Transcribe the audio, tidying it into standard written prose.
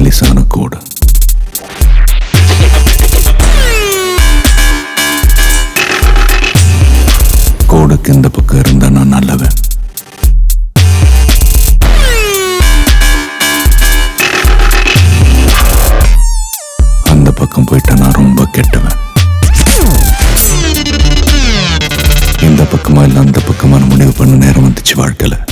மெல்லிசான கோடு. கோடுக்கு இந்த பக்கம் இருந்தா நான் நல்லவன், அந்த பக்கம் போயிட்டா நான் ரொம்ப கெட்டவன். இந்த பக்கமா இல்ல அந்த பக்கமான முடிவு பண்ண நேரம் வந்துச்சு வாழ்க்கையில.